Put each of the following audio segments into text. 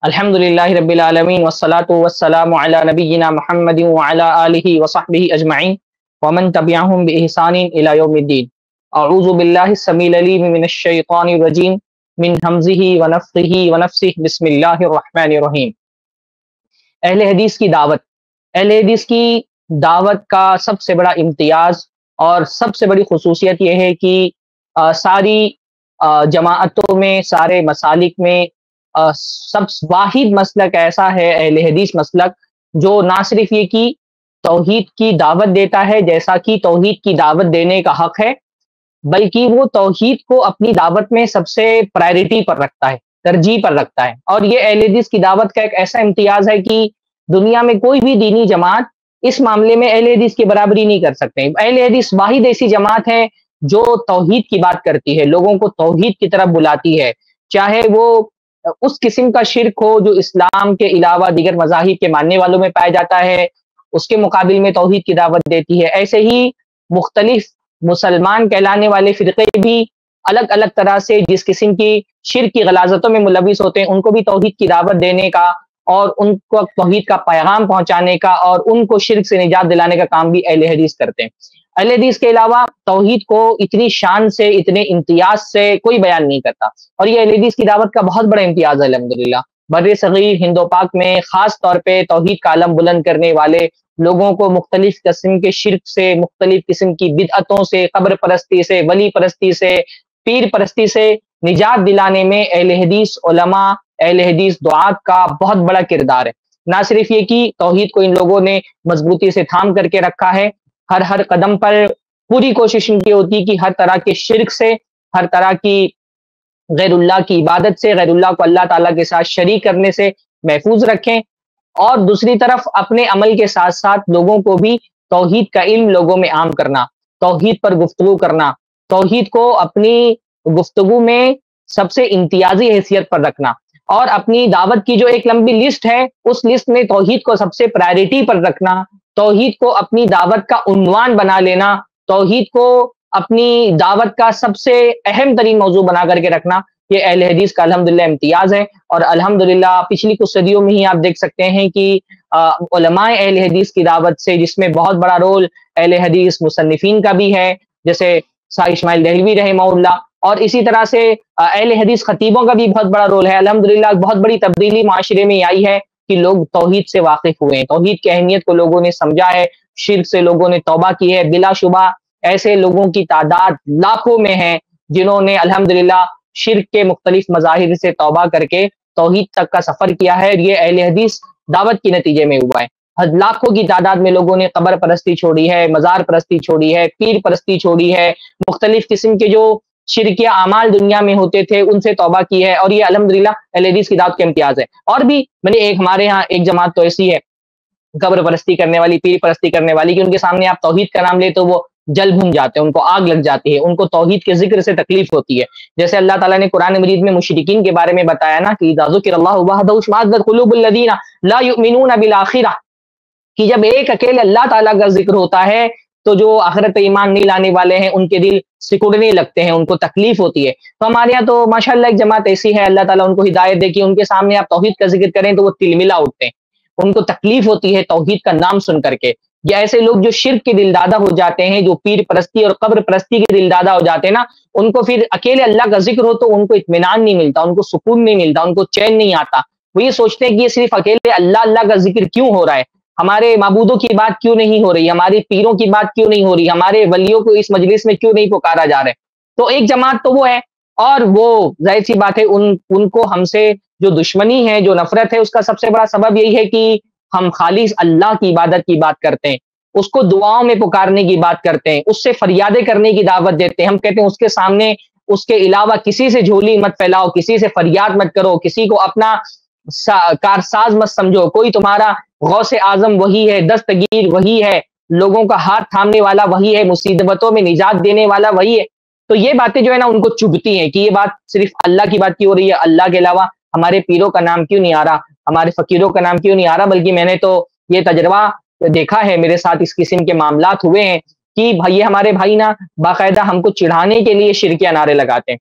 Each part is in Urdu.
الحمدللہ رب العالمین والصلاة والسلام علی نبینا محمد وعلی آلہ وصحبہ اجمعین ومن تبعہم بإحسان الی یوم الدین۔ اعوذ باللہ السمیع العلیم من الشیطان الرجیم من ہمزہ ونفخہ ونفثہ، بسم اللہ الرحمن الرحیم۔ اہل حدیث کی دعوت، اہل حدیث کی دعوت کا سب سے بڑا امتیاز اور سب سے بڑی خصوصیت یہ ہے کہ ساری جماعتوں میں، سارے مسالک میں سب واحد مسلک ایسا ہے اہل حدیث مسلک، جو نہ صرف یہ کہ توحید کی دعوت دیتا ہے جیسا کہ توحید کی دعوت دینے کا حق ہے، بلکہ وہ توحید کو اپنی دعوت میں سب سے پرائرٹی پر رکھتا ہے، ترجیح پر رکھتا ہے۔ اور یہ اہل حدیث کی دعوت کا ایک ایسا امتیاز ہے کہ دنیا میں کوئی بھی دینی جماعت اس معاملے میں اہل حدیث کی برابری نہیں کر سکتے۔ اہل حدیث واحد ایسی جماعت ہے جو توحید کی بات کرتی ہے، لوگوں کو توحید کی طرف بلاتی ہے، چاہے وہ اس قسم کا شرک ہو جو اسلام کے علاوہ دیگر مذاہب کے ماننے والوں میں پایا جاتا ہے، اس کے مقابل میں توحید کی دعوت دیتی ہے۔ ایسے ہی مختلف مسلمان کہلانے والے فرقے بھی الگ الگ طرح سے جس قسم کی شرک کی غلاظتوں میں ملوث ہوتے ہیں، ان کو بھی توحید کی دعوت دینے کا اور ان کو توحید کا پیغام پہنچانے کا اور ان کو شرک سے نجات دلانے کا کام بھی اہل حدیث کرتے ہیں۔ اہل حدیث کے علاوہ توحید کو اتنی شان سے، اتنے امتیاز سے کوئی بیان نہیں کرتا، اور یہ اہل حدیث کی دعوت کا بہت بڑا امتیاز ہے۔ الحمدللہ بر صغیر ہند و پاک میں خاص طور پہ توحید کا علم بلند کرنے والے لوگوں کو مختلف قسم کے شرک سے، مختلف قسم کی بدعتوں سے، قبر پرستی سے، ولی پرستی سے، پیر پرستی سے نجات دلانے میں اہل حدیث علماء، اہل حدیث دعات کا بہت بڑا کردار ہے۔ نہ صرف یہ کہ توحید کو ان لوگوں نے مضبوطی سے تھام کر کے رکھا ہے، ہر قدم پر پوری کوشش ان کی ہوتی ہے کہ ہر طرح کے شرک سے، ہر طرح کی غیر اللہ کی عبادت سے، غیر اللہ کو اللہ تعالیٰ کے ساتھ شریک کرنے سے محفوظ رکھیں، اور دوسری طرف اپنے عمل کے ساتھ ساتھ لوگوں کو بھی توحید کا علم لوگوں میں عام کرنا، توحید پر گفتگو کرنا، توحید کو اپنی گفتگو میں سب سے امتیازی حیثیت پر رکھنا، اور اپنی دعوت کی جو ایک لمبی لسٹ ہے اس لسٹ میں توحید کو سب سے پرائرٹی پر رکھنا، توحید کو اپنی دعوت کا عنوان بنا لینا، توحید کو اپنی دعوت کا سب سے اہم ترین موضوع بنا کر کے رکھنا، یہ اہل حدیث کا الحمدللہ امتیاز ہے۔ اور الحمدللہ پچھلی کچھ صدیوں میں ہی آپ دیکھ سکتے ہیں کہ علماء اہل حدیث کی دعوت سے، جس میں بہت بڑا رول اہل حدیث مصنفین کا بھی ہے، جیسے شاہ اسماعیل دہلوی رحمہ اللہ، اور اسی طرح سے اہل حدیث خطیبوں کا بھی بہت بڑا رول ہے۔ الحمدللہ بہت بڑی تبدیلی معاشرے میں آئی ہے کہ لوگ توحید سے واقف ہوئے ہیں، توحید کی اہمیت کو لوگوں نے سمجھا ہے، شرک سے لوگوں نے توبہ کی ہے۔ بلا شبہ ایسے لوگوں کی تعداد لاکھوں میں ہے جنہوں نے الحمدللہ شرک کے مختلف مظاہر سے توبہ کر کے توحید تک کا سفر کیا ہے، یہ اہل حدیث دعوت کے نتیجے میں ہوا ہے۔ لاکھوں کی تعداد میں لوگوں نے قبر پرستی چھوڑی ہے، مزار پرستی چھوڑی ہے، پیر پرستی چھوڑی ہے، مختلف قسم کے جو شرکیہ اعمال دنیا میں ہوتے تھے ان سے توبہ کی ہے، اور یہ الحمدللہ اہل حدیث کی دعوت کے امتیاز ہے۔ اور بھی ہمارے ہاں ایک جماعت تو ایسی ہے قبر پرستی کرنے والی، پیر پرستی کرنے والی، کہ ان کے سامنے آپ توحید کا نام لے تو وہ جل بھن جاتے ہیں، ان کو آگ لگ جاتی ہے، ان کو توحید کے ذکر سے تکلیف ہوتی ہے۔ جیسے اللہ تعالیٰ نے قرآن مجید میں مشرکین کے بارے میں بتایا نا کہ اذا ذکر اللہ وحدہ اشمئزت قلوب الذین لا یؤمنون بالآخرہ، کہ جب ایک اکیلے اللہ تعالیٰ کا ذکر ہوتا ہے تو جو آخرت ایمان نہیں لانے والے ہیں ان کے دل سکڑنے لگتے ہیں، ان کو تکلیف ہوتی ہے۔ تو ہمارے یہاں تو ماشاءاللہ ایک جماعت ایسی ہے، اللہ تعالیٰ ان کو ہدایت دے کہ ان کے سامنے آپ توحید کا ذکر کریں تو وہ تلملا اٹھتے ہیں، ان کو تکلیف ہوتی ہے توحید کا نام سن کر کے۔ یا ایسے لوگ جو شرک کے دل دادہ ہو جاتے ہیں، جو پیر پرستی اور قبر پرستی کے دل دادہ ہو جاتے ہیں نا، ان کو پھر اکیلے اللہ کا ذکر ہو تو ان کو اطمینان نہیں ملتا، ان کو سکون نہیں ملتا، ان کو چین نہیں آتا۔ وہ یہ سوچتے ہیں کہ یہ صرف اکیلے اللہ کا ذکر کیوں ہو رہا ہے، ہمارے معبودوں کی بات کیوں نہیں ہو رہی، ہمارے پیروں کی بات کیوں نہیں ہو رہی، ہمارے ولیوں کو اس مجلس میں کیوں نہیں پکارا جا رہا ہے۔ تو ایک جماعت تو وہ ہے، اور وہ ظاہر سی بات ہے ان کو ہم سے جو دشمنی ہے، جو نفرت ہے، اس کا سب سے بڑا سبب یہی ہے کہ ہم خالص اللہ کی عبادت کی بات کرتے ہیں، اس کو دعاؤں میں پکارنے کی بات کرتے ہیں، اس سے فریادیں کرنے کی دعوت دیتے ہیں۔ ہم کہتے ہیں اس کے سامنے، اس کے علاوہ کسی سے جھولی مت پھیلاؤ، کسی سے فریاد مت کرو، کسی کو اپنا کارساز مت سمجھو، کوئی تمہارا غوث اعظم وہی ہے، دستگیر وہی ہے، لوگوں کا ہاتھ تھامنے والا وہی ہے، مصیبتوں میں نجات دینے والا وہی ہے۔ تو یہ باتیں جو ہے نا ان کو چبھتی ہیں کہ یہ بات صرف اللہ کی بات کی ہو رہی ہے، اللہ کے علاوہ ہمارے پیروں کا نام کیوں نہیں آ رہا، ہمارے فقیروں کا نام کیوں نہیں آ رہا۔ بلکہ میں نے تو یہ تجربہ دیکھا ہے، میرے ساتھ اس قسم کے معاملات ہوئے ہیں کہ یہ ہمارے بھائی نا باقاعدہ ہم کو چڑھانے کے لیے شرکیہ نعرے لگاتے ہیں،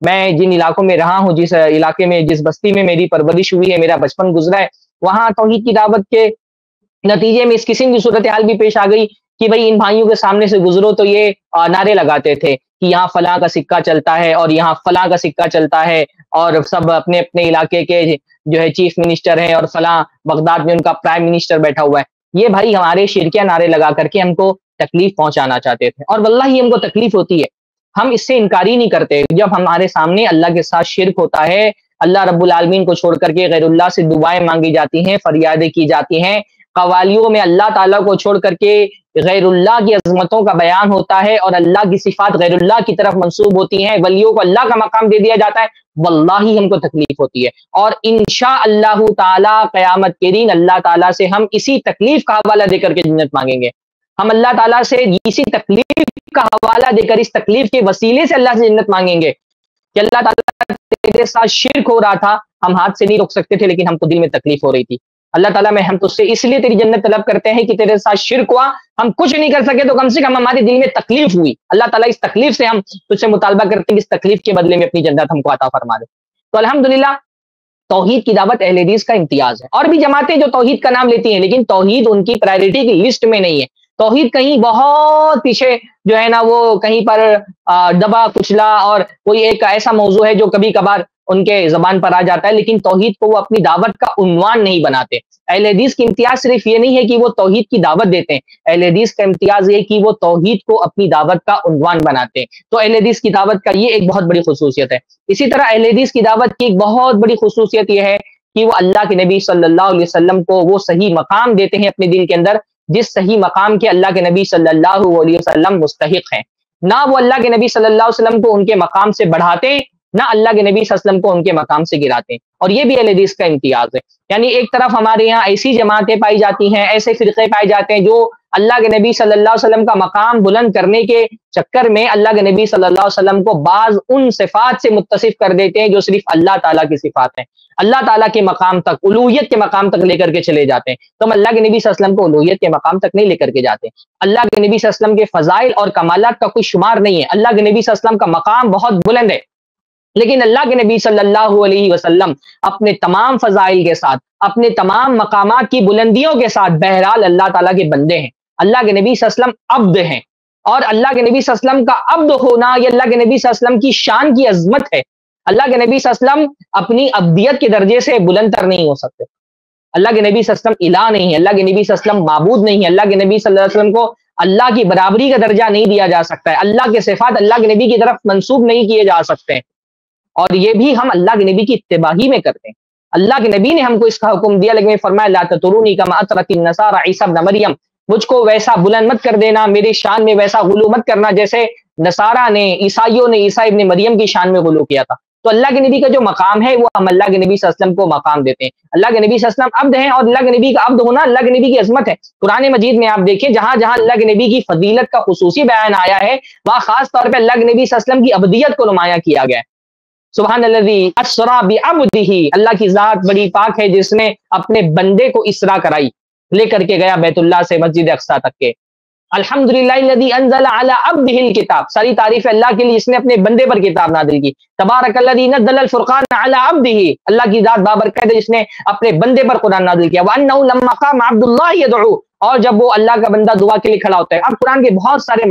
میں جن علاقوں میں رہا ہوں، جس علاقے میں، جس بستی میں میری پرورش ہوئی ہے، میرا بچپن گزرا ہے، وہاں توحید کی دعوت کے نتیجے میں اس قسم کی صورتحال بھی پیش آ گئی کہ بھئی ان بھائیوں کے سامنے سے گزرو تو یہ نعرے لگاتے تھے کہ یہاں فلاں کا سکہ چلتا ہے اور یہاں فلاں کا سکہ چلتا ہے، اور سب اپنے اپنے علاقے کے جو ہے چیف منسٹر ہیں، اور فلاں بغداد میں ان کا پرائم منسٹر بیٹھا ہوا ہے۔ یہ بھائی ہمارے شرکیہ نعرے لگا کر کے ہم کو تکلیف پہنچانا چاہتے تھے، اور واللہ ہم کو تکلیف ہوتی ہے، ہم اس سے انکار ہی نہیں کرتے۔ جب ہمارے سامنے اللہ کے ساتھ شرک ہوتا ہے، اللہ رب العالمین کو چھوڑ کر کے غیر اللہ سے دعائیں مانگی جاتی ہیں، فریادیں کی جاتی ہیں، قوالیوں میں اللہ تعالیٰ کو چھوڑ کر کے غیر اللہ کی عظمتوں کا بیان ہوتا ہے، اور اللہ کی صفات غیر اللہ کی طرف منسوب ہوتی ہیں، ولیوں کو اللہ کا مقام دے دیا جاتا ہے، واللہ ہم کو تکلیف ہوتی ہے۔ اور انشاء اللہ تعالیٰ قیامت کے دن اللہ تعالیٰ سے ہم اسی تکلیف کا حوالہ دے کر کے جنت مانگیں گے۔ ہم اللہ تعالیٰ سے اسی تکلیف کا حوالہ دے کر، اس تکلیف کے وسیلے سے اللہ سے جنت مانگیں گے کہ اللہ تعالیٰ تیرے ساتھ شرک ہو رہا تھا، ہم ہاتھ سے نہیں روک سکتے تھے، لیکن ہم کو دل میں تکلیف ہو رہی تھی۔ اللہ تعالیٰ میں ہم تجھ سے اس لیے تیری جنت طلب کرتے ہیں کہ تیرے ساتھ شرک ہوا، ہم کچھ نہیں کر سکے تو کم سے کم ہمارے دل میں تکلیف ہوئی، اللہ تعالیٰ اس تکلیف سے ہم تجھ سے مطالبہ کرتے ہیں کہ اس تکلیف کے بدلے میں اپنی جنت ہم کو عطا فرما دے۔ تو الحمدللہ توحید کی دعوت اہل حدیث کا امتیاز ہے، اور بھی جماعتیں جو توحید کا نام لیتی ہیں لیکن توحید ان کی پرائرٹی کی لسٹ میں نہیں ہے۔ توحید کہیں بہت پیچھے جو ہے نا، وہ کہیں پر دبا کچلا، اور کوئی ایک ایسا موضوع ہے جو کبھی کبھار ان کے زبان پر آ جاتا ہے، لیکن توحید کو وہ اپنی دعوت کا عنوان نہیں بناتے۔ اہل حدیث کی امتیاز صرف یہ نہیں ہے کہ وہ توحید کی دعوت دیتے ہیں، اہل حدیث کا امتیاز یہ کہ وہ توحید کو اپنی دعوت کا عنوان بناتے ہیں۔ تو اہل حدیث کی دعوت کا یہ ایک بہت بڑی خصوصیت ہے۔ اسی طرح اہل حدیث کی دعوت کی ایک بہت بڑی خصوصیت یہ ہے کہ وہ اللہ کے نبی صلی اللہ علیہ وسلم کو وہ صحیح مقام دیتے ہیں اپنے دل کے اندر، جس صحیح مقام کے اللہ کے نبی صلی اللہ علیہ وسلم مستحق ہیں۔ نہ وہ اللہ کے نبی صلی اللہ علیہ وسلم کو ان کے مقام سے بڑھاتے، نہ اللہ کے نبی صلی اللہ علیہ وسلم کو ان کے مقام سے گراتے ہیں، اور یہ بھی اہل حدیث کا امتیاز ہے۔ یعنی ایک طرف ہمارے یہاں ایسی جماعتیں پائی جاتی ہیں، ایسے فرقے پائے جاتے ہیں جو اللہ کے نبی صلی اللہ علیہ وسلم کا مقام بلند کرنے کے چکر میں اللہ کے نبی صلی اللہ علیہ وسلم کو بعض ان صفات سے متصف کر دیتے ہیں جو صرف اللہ تعالیٰ کی صفات ہیں، اللہ تعالیٰ کے مقام تک، الوہیت کے مقام تک لے کر کے چلے جاتے ہیں۔ تو ہم اللہ کے نبی صلی اللہ علیہ وسلم کو الوہیت کے مقام تک نہیں لے کر کے جاتے۔ اللہ کے نبی صلی اللہ علیہ وسلم کے فضائل اور کمالات کا کوئی شمار نہیں ہے، اللہ کے نبی صلی اللہ علیہ وسلم کا مقام بہت بلند ہے، لیکن اللہ کے نبی صلی اللہ علیہ وسلم اپنے تمام فضائل کے ساتھ، اپنے تمام مقامات کی بلندیوں کے ساتھ بہرحال اللہ تعالیٰ کے بندے ہیں۔ اللہ کے نبی صلی اللہ علیہ وسلم عبد ہیں، اور اللہ کے نبی صلی اللہ علیہ وسلم کا عبد ہونا یہ اللہ کے نبی صلی اللہ علیہ وسلم کی شان کی عظمت ہے۔ اللہ کے نبی صلی اللہ علیہ وسلم اپنی عبدیت کے درجے سے بلند تر نہیں ہو سکتے۔ اللہ کے نبی صلی اللہ علیہ وسلم الہ نہیں ہے، اللہ کے نبی صلی اللہ علیہ وسلم معبود نہیں ہے، اللہ کے نبی صلی اللہ علیہ وسلم کو اللہ کی برابری کا درجہ نہیں دیا جا سکتا ہے، اللہ کے صفات اللہ کے نبی کی طرف منسوب نہیں کیے جا سکتے ہیں، اور یہ بھی ہم اللہ کے نبی کی اتباع ہی میں کرتے ہیں۔ اللہ کے نبی نے ہم کو اس کا حکم دیا، لیکن فرمایا لا تطرونی کما اطرت النصارى عیسی ابن مریم، مجھ کو ویسا بلند مت کر دینا، میری شان میں ویسا غلو مت کرنا جیسے نصارہ نے، عیسائیوں نے عیسی ابن مریم کی شان میں غلو کیا تھا۔ تو اللہ کے نبی کا جو مقام ہے وہ ہم اللہ کے نبی صلی اللہ علیہ وسلم کو مقام دیتے ہیں۔ اللہ کے نبی صلی اللہ علیہ وسلم عبد ہیں، اور اللہ کے نبی کا عبد ہونا اللہ کے نبی کی عظمت ہے۔ قرآن مجید میں آپ دیکھیں جہاں جہاں اللہ کے نبی کی فضیلت کا خصوصی بیان آیا ہے، وہاں خاص طور پہ اللہ کے نبی صلی اللہ علیہ وسلم کی عبدیت کو نمایاں کیا گیا ہے۔ سبحان الذی اسرا بعبدہ، اللہ کی ذات بڑی پاک ہے جس نے اپنے بندے کو اسرا کرائی، لے کر کے گیا بیت اللہ سے مسجد اقصی تک کے۔ الحمدللہ الذی انزل علی عبدہ الکتاب، ساری تعریف ہے اللہ کے لیے جس نے اپنے بندے پر کتاب نازل کی۔ تبارک الذی نزل الفرقان علی عبدہ، اللہ کی ذات بابرکت ہے جس نے اپنے بندے پر قرآن نازل کیا۔ وانہ لما قام عبد اللہ یدعو، اور جب وہ اللہ کا بندہ دعا کے لیے کھڑا ہوتا ہے۔ اب قرآن کے بہت سارے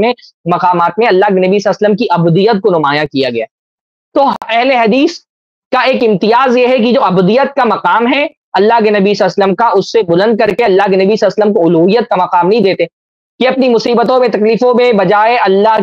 مقامات میں اللہ کے نبی صلی اللہ علیہ وسلم کی عبدیت کو نمایاں کیا گیا۔ تو اہل حدیث کا ایک امتیاز یہ ہے کہ جو عبدیت کا مقام ہے اللہ کے نبی صلی اللہ علیہ وسلم کا، اس سے بلند کر کے اللہ کے نبی صلی اللہ علیہ وسلم کو الوہیت کا مقام نہیں دیتے، کہ اپنی مصیبتوں میں، تکلیفوں میں بجائے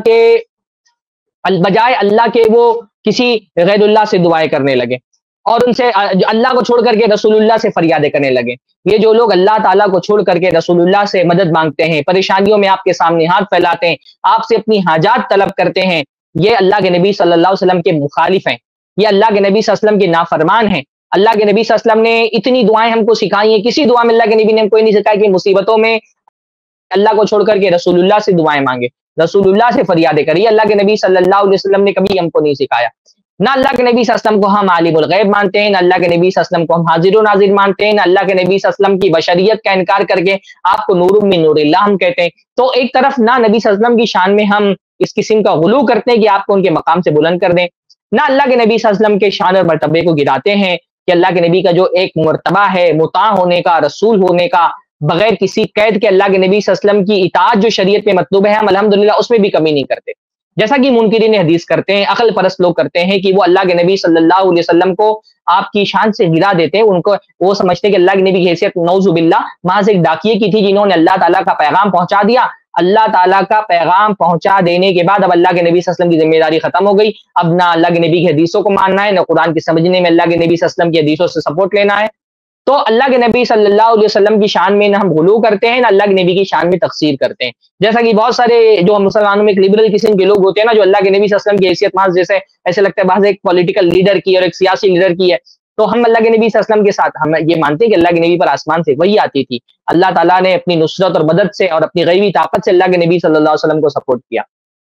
اللہ کے وہ کسی غیر اللہ سے دعائیں کرنے لگے، اور ان سے اللہ کو چھوڑ کر کے رسول اللہ سے فریادیں کرنے لگے۔ یہ جو لوگ اللہ تعالیٰ کو چھوڑ کر کے رسول اللہ سے مدد مانگتے ہیں، پریشانیوں میں آپ کے سامنے ہاتھ پھیلاتے ہیں، آپ سے اپنی حاجات طلب کرتے ہیں، یہ اللہ کے نبی صلی اللہ علیہ وسلم کے مخالف ہیں، یہ اللہ کے نبی صلی اللہ علیہ وسلم کے نافرمان ہیں۔ اللہ کے نبی صلی اللہ علیہ وسلم نے اتنی دعائیں ہم کو سکھائی ہیں، کسی دعا میں اللہ کے نبی نے ہم کو نہیں سکھایا کہ مصیبتوں میں اللہ کو چھوڑ کر کے رسول اللہ سے دعائیں مانگے، رسول اللہ سے فریادیں کریے۔ اللہ کے نبی صلی اللہ علیہ وسلم نے کبھی ہم کو نہیں سکھایا۔ نہ اللہ کے نبی صلی اللہ علیہ وسلم کو ہم عالم الغیب مانتے ہیں، نہ اللہ کے نبی صلی اللہ علیہ وسلم کو ہم حاضر و ناظر مانتے ہیں، نہ اللہ کے نبی صلی اللہ علیہ وسلم کی بشریت کا انکار کر کے آپ کو نور من نور اللہ ہم کہتے ہیں۔ تو ایک طرف نہ نبی صلی اللہ علیہ وسلم کی شان میں ہم اس قسم کا غلو کرتے ہیں کہ آپ کو ان کے مقام سے بلند کر دیں، نہ اللہ کے نبی صلی اللہ علیہ وسلم کے شان اور مرتبے کو گراتے ہیں کہ اللہ کے نبی کا جو ایک مرتبہ ہے مطاع ہونے کا، رسول ہونے کا، بغیر کسی قید کے اللہ کے نبی صلی اللہ علیہ وسلم کی اطاعت جو شریعت میں مطلوب ہے، ہم الحمدللہ اس میں بھی کمی نہیں کرتے. جیسا کہ منکرین حدیث کرتے ہیں، عقل پرست لوگ کرتے ہیں کہ وہ اللہ کے نبی صلی اللہ علیہ وسلم کو آپ کی شان سے گرا دیتے ہیں. ان کو وہ سمجھتے ہیں کہ اللہ کے نبی کی حیثیت نعوذ باللہ محض ایک ڈاکیے کی تھی جنہوں نے اللہ تعالیٰ کا پیغام پہنچا دیا. اللہ تعالیٰ کا پیغام پہنچا دینے کے بعد اب اللہ کے نبی صلی اللہ علیہ وسلم کی ذمہ داری ختم ہو گئی. اب نہ اللہ کے نبی کی حدیثوں کو ماننا ہے، نہ قرآن کی سمجھنے میں اللہ کے نبی صلی اللہ علیہ وسلم کی حدیثوں سے سپورٹ لینا ہے. تو اللہ کے نبی صلی اللہ علیہ وسلم کی شان میں نہ ہم غلو کرتے ہیں، نہ اللہ کے نبی کی شان میں تقصیر کرتے ہیں. جیسا کہ بہت سارے جو مسلمانوں میں ایک لبرل قسم کے لوگ ہوتے ہیں نا، جو اللہ کے نبی صلی اللہ علیہ وسلم کی حیثیت محض جیسے ایسے لگتا ہے بعض ایک پولیٹیکل لیڈر کی اور ایک سیاسی لیڈر کی ہے، تو ہم اللہ کے نبی صلی اللہ علیہ وسلم کے ساتھ ہم یہ مانتے ہیں کہ اللہ کے نبی پر آسمان سے وحی آتی تھی. اللہ تعالیٰ نے اپنی نصرت اور مدد سے اور اپنی غیبی طاقت سے اللہ کے نبی صلی اللہ علیہ وسلم کو سپورٹ کیا.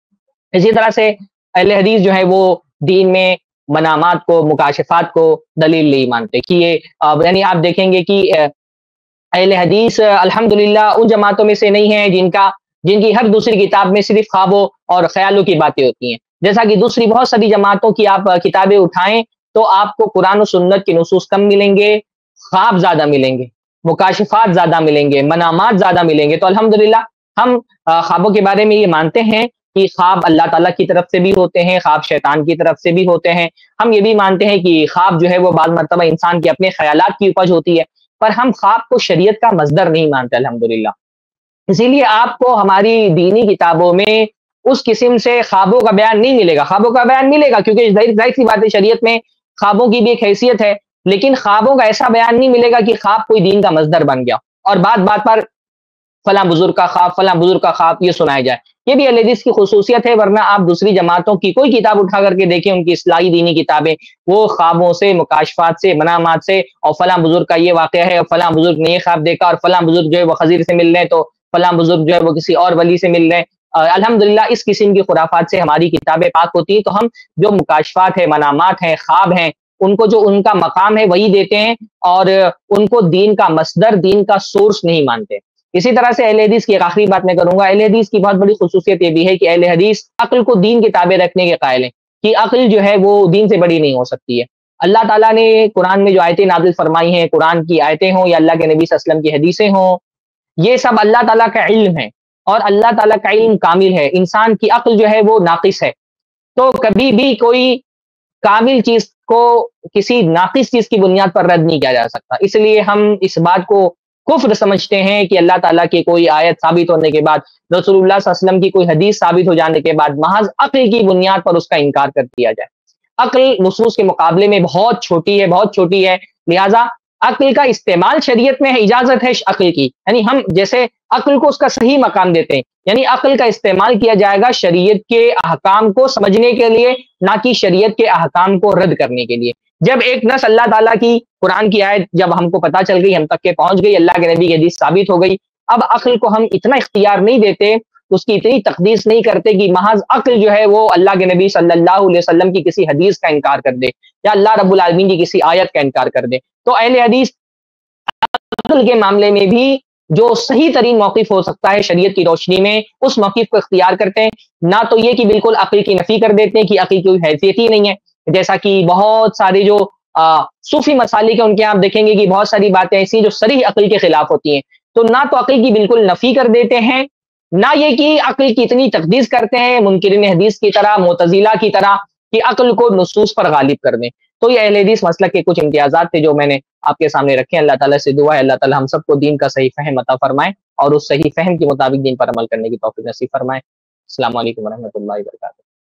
اسی طرح سے اہل حدیث جو ہے وہ دین میں منامات کو، مکاشفات کو دلیل نہیں مانتے کہ یہ یعنی آپ دیکھیں گے کہ اہل حدیث الحمدللہ ان جماعتوں میں سے نہیں ہیں جن کی ہر دوسری کتاب میں صرف خوابوں اور خیالوں کی باتیں ہوتی ہیں. جیسا کہ دوسری بہت ساری جماعتوں کی آپ کتابیں اٹھائیں تو آپ کو قرآن و سنت کے نصوص کم ملیں گے، خواب زیادہ ملیں گے، مکاشفات زیادہ ملیں گے، منامات زیادہ ملیں گے. تو الحمدللہ ہم خوابوں کے بارے میں یہ مانتے ہیں کہ خواب اللہ تعالیٰ کی طرف سے بھی ہوتے ہیں، خواب شیطان کی طرف سے بھی ہوتے ہیں. ہم یہ بھی مانتے ہیں کہ خواب جو ہے وہ بعض مرتبہ انسان کے اپنے خیالات کی اپج ہوتی ہے، پر ہم خواب کو شریعت کا مصدر نہیں مانتے الحمدللہ. اسی لیے آپ کو ہماری دینی کتابوں میں اس قسم سے خوابوں کا بیان نہیں ملے گا. خوابوں کا بیان ملے گا کیونکہ ظاہر سی بات ہے شریعت میں خوابوں کی بھی ایک حیثیت ہے، لیکن خوابوں کا ایسا بیان نہیں ملے گا کہ خواب کوئی دین کا مصدر بن گیا اور بات بات پر فلاں بزرگ کا خواب، فلاں بزرگ کا خواب یہ سنایا جائے. یہ بھی اہل حدیث کی خصوصیت ہے، ورنہ آپ دوسری جماعتوں کی کوئی کتاب اٹھا کر کے دیکھیں، ان کی اصلاحی دینی کتابیں وہ خوابوں سے، مکاشفات سے، منامات سے، اور فلاں بزرگ کا یہ واقعہ ہے اور فلاں بزرگ نے یہ خواب دیکھا اور فلاں بزرگ جو ہے وہ خضر سے مل رہے ہیں تو فلاں بزرگ جو ہے وہ کسی اور ولی سے مل رہے ہیں. الحمدللہ اس قسم کی خرافات سے ہماری کتابیں پاک ہوتی ہیں. تو ہم جو مکاشفات ہیں، منامات ہیں، خواب ہیں، ان کو جو ان کا مقام ہے وہی دیتے ہیں اور ان کو دین کا مصدر، دین کا سورس نہیں مانتے. اسی طرح سے اہل حدیث کی ایک آخری بات میں کروں گا. اہل حدیث کی بہت بڑی خصوصیت یہ بھی ہے کہ اہل حدیث عقل کو دین کے تابع رکھنے کے قائل ہیں کہ عقل جو ہے وہ دین سے بڑی نہیں ہو سکتی ہے. اللہ تعالیٰ نے قرآن میں جو آیتیں نازل فرمائی ہیں، قرآن کی آیتیں ہوں یا اللہ کے نبی صلی اللہ علیہ وسلم کی حدیثیں ہوں، یہ سب اللہ تعالیٰ کا علم ہے اور اللہ تعالیٰ کا علم کامل ہے. انسان کی عقل جو ہے وہ ناقص ہے. تو کبھی بھی کوئی کامل چیز کو کسی ناقص چیز کی بنیاد پر رد نہیں کیا جا سکتا. اس لیے ہم اس بات کو کفر سمجھتے ہیں کہ اللہ تعالیٰ کی کوئی آیت ثابت ہونے کے بعد، رسول اللہ صلی اللہ علیہ وسلم کی کوئی حدیث ثابت ہو جانے کے بعد محض عقل کی بنیاد پر اس کا انکار کر دیا جائے. عقل نصوص کے مقابلے میں بہت چھوٹی ہے، بہت چھوٹی ہے. لہٰذا عقل کا استعمال شریعت میں ہے، اجازت ہے عقل کی. یعنی ہم جیسے عقل کو اس کا صحیح مقام دیتے ہیں، یعنی عقل کا استعمال کیا جائے گا شریعت کے احکام کو سمجھنے کے لیے، نہ کہ شریعت کے احکام کو رد کرنے کے لیے. جب ایک نص اللہ تعالیٰ کی قرآن کی آیت جب ہم کو پتہ چل گئی، ہم تک کے پہنچ گئی، اللہ کے نبی کی حدیث ثابت ہو گئی، اب عقل کو ہم اتنا اختیار نہیں دیتے، اس کی اتنی تقدیس نہیں کرتے کہ محض عقل جو ہے وہ اللہ کے نبی صلی اللہ علیہ وسلم کی کسی حدیث کا انکار کر دے یا اللہ رب العالمین کی کسی آیت کا انکار کر دے. تو اہل حدیث عقل کے معاملے میں بھی جو صحیح ترین موقف ہو سکتا ہے شریعت کی روشنی میں، اس موقف کو اختیار کرتے ہیں. نہ تو یہ کہ بالکل عقل کی نفی کر دیتے ہیں کہ عقل کی کوئی حیثیت ہی نہیں ہے، جیسا کہ بہت سارے جو صوفی مسالک ہیں ان کے آپ دیکھیں گے کہ بہت ساری باتیں ایسی جو صریح عقل کے خلاف ہوتی ہیں. تو نہ تو عقل کی بالکل نفی کر دیتے ہیں، نہ یہ کہ عقل کی اتنی تقدیس کرتے ہیں منکرین حدیث کی طرح، معتزلہ کی طرح، کہ عقل کو نصوص پر غالب کر دیں. تو یہ اہل حدیث مسلک کے کچھ امتیازات تھے جو میں نے آپ کے سامنے رکھے ہیں. اللہ تعالیٰ سے دعا ہے اللہ تعالیٰ ہم سب کو دین کا صحیح فہم عطا فرمائے اور اس صحیح فہم کے مطابق دین پر عمل کرنے کی توفیق نصیب فرمائے. السلام علیکم ورحمۃ اللہ وبرکاتہ.